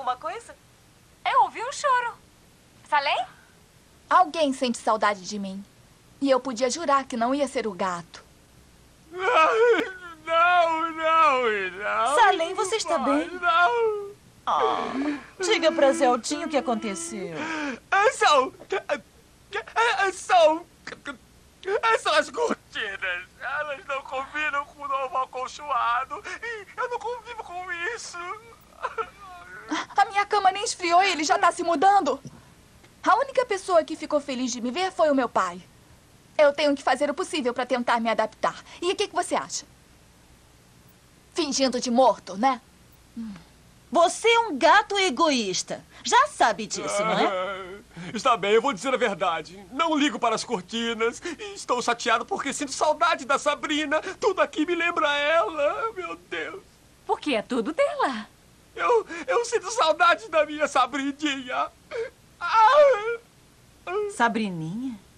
alguma coisa? Eu ouvi um choro. Salem? Alguém sente saudade de mim. E eu podia jurar que não ia ser o gato. Não. Salem, você está bem? Não. Diga pra Zeldinho o que aconteceu. São as cortinas. Elas não combinam com o novo acolchoado. E eu não convivo com isso. A minha cama nem esfriou e ele já tá se mudando. A única pessoa que ficou feliz de me ver foi o meu pai. Eu tenho que fazer o possível para tentar me adaptar. E o que você acha? Fingindo de morto, né? Você é um gato egoísta. Já sabe disso, não é? Está bem, eu vou dizer a verdade. Não ligo para as cortinas. E estou chateado porque sinto saudade da Sabrina. Tudo aqui me lembra ela. Meu Deus. Porque é tudo dela. Eu sinto saudade da minha Sabrininha. Sabrininha?